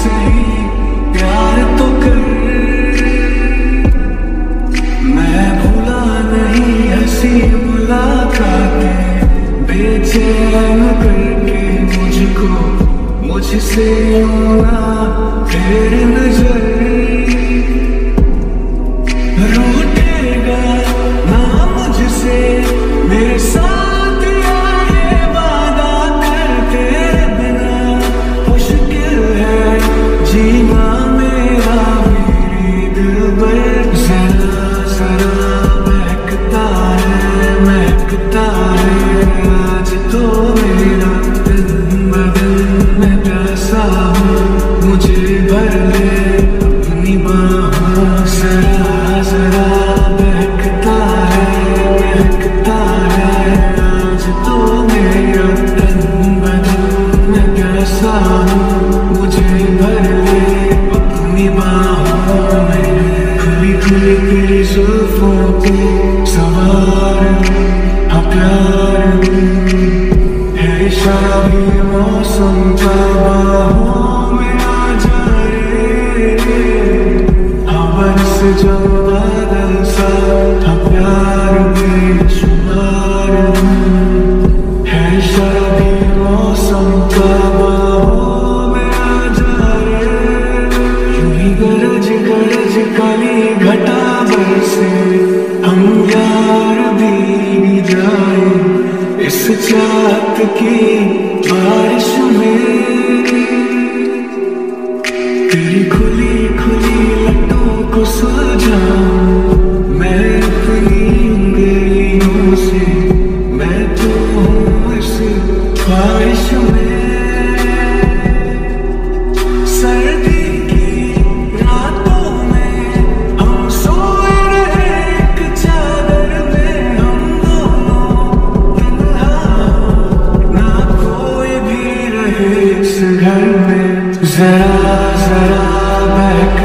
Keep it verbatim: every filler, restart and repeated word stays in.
सही प्यार तो कर, मैं भूला नहीं हंसी मुलाकातें बेचैन करके मुझको मुझसे ना फेर नजर, रूठेगा ना मुझसे मेरे साथ ये वादा कर, तेरे बिना मुश्किल है जीना मेरा मेरी दिलबर। जरा जरा बहकता है महकता है आज तो मेरा दिन बदन में प्यासा हूँ, मुझे भर ले अपनी बाहों। जरा जरा बहकता है महकता है आज तो मेरा तन बदन में प्यासा हूँ, मुझे भर ले अपनी बाहों में। खुली खुली तेरी जुल्फों को सवार हाँ प्यार है, शाही मौसम का बाहों में आ जा रे, हाँ बरस जो बादल सा हाँ प्यार बेशुमार है, शाही मौसम का बाहों में आ जा रे। यूं ही गरज गरज काली घटा बरसे हम यार भीग जाए इस चाहत की बारिश में, तेरी खुली खुली लटों को सुलझाऊं मैं अपनी उंगलियों से, मैं तो हूँ इस ख्वाहिश में। सर्दी की रातों में हम सोए रहे एक चादर में, हम दोनों तन्हा ना कोई भी रहे इस घर में। जरा जरा बहक